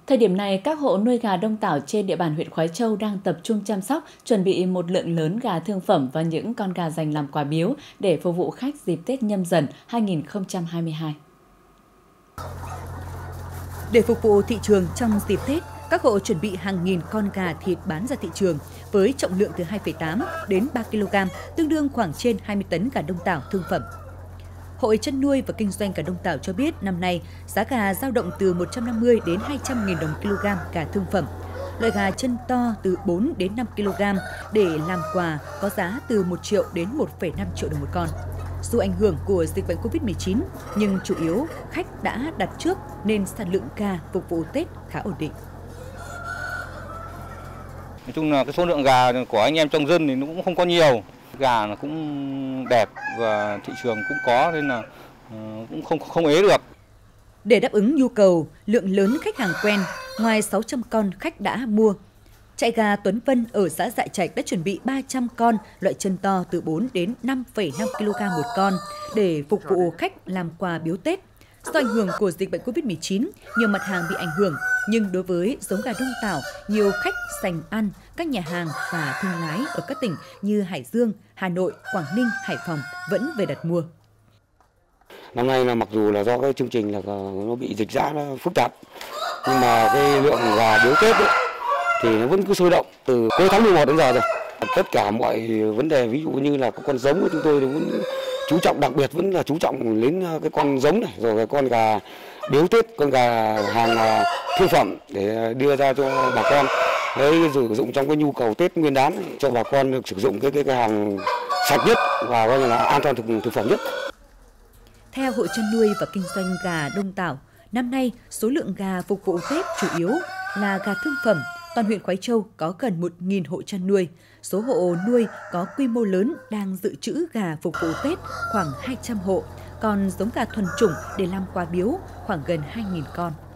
Thời điểm này, các hộ nuôi gà Đông Tảo trên địa bàn huyện Khoái Châu đang tập trung chăm sóc, chuẩn bị một lượng lớn gà thương phẩm và những con gà dành làm quà biếu để phục vụ khách dịp Tết Nhâm Dần 2022. Để phục vụ thị trường trong dịp Tết, các hộ chuẩn bị hàng nghìn con gà thịt bán ra thị trường với trọng lượng từ 2,8 đến 3 kg, tương đương khoảng trên 20 tấn gà Đông Tảo thương phẩm. Hội chăn nuôi và kinh doanh gà Đông Tảo cho biết năm nay giá gà dao động từ 150 đến 200.000 đồng kg gà thương phẩm. Loại gà chân to từ 4 đến 5 kg để làm quà có giá từ 1 triệu đến 1,5 triệu đồng một con. Dù ảnh hưởng của dịch bệnh Covid-19, nhưng chủ yếu khách đã đặt trước nên sản lượng gà phục vụ Tết khá ổn định. Nói chung là cái số lượng gà của anh em trong dân thì nó cũng không có nhiều. Gà nó cũng đẹp và thị trường cũng có nên là cũng không ế được. Để đáp ứng nhu cầu, lượng lớn khách hàng quen, ngoài 600 con khách đã mua, trại gà Tuấn Vân ở xã Dại Trạch đã chuẩn bị 300 con loại chân to từ 4 đến 5,5 kg một con để phục vụ khách làm quà biếu Tết. Do ảnh hưởng của dịch bệnh Covid-19, nhiều mặt hàng bị ảnh hưởng, nhưng đối với giống gà Đông Tảo, nhiều khách sành ăn, các nhà hàng và thương lái ở các tỉnh như Hải Dương, Hà Nội, Quảng Ninh, Hải Phòng vẫn về đặt mua. Năm nay là mặc dù là do cái chương trình là nó bị dịch giã nó phức tạp, nhưng mà cái lượng gà biếu Tết ấy, thì nó vẫn cứ sôi động từ cuối tháng 11 đến giờ rồi. Tất cả mọi vấn đề ví dụ như là các con giống của chúng tôi vẫn chú trọng, đặc biệt vẫn là chú trọng đến cái con giống này, rồi cái con gà biếu Tết, con gà hàng thương phẩm để đưa ra cho bà con để sử dụng trong cái nhu cầu Tết Nguyên đán cho bà con được sử dụng cái hàng sạch nhất và coi như là an toàn thực phẩm nhất. Theo Hội chăn nuôi và kinh doanh gà Đông Tảo, năm nay số lượng gà phục vụ Tết chủ yếu là gà thương phẩm. Toàn huyện Khoái Châu có gần 1.000 hộ chăn nuôi. Số hộ nuôi có quy mô lớn đang dự trữ gà phục vụ Tết khoảng 200 hộ, còn giống gà thuần chủng để làm quà biếu khoảng gần 2.000 con.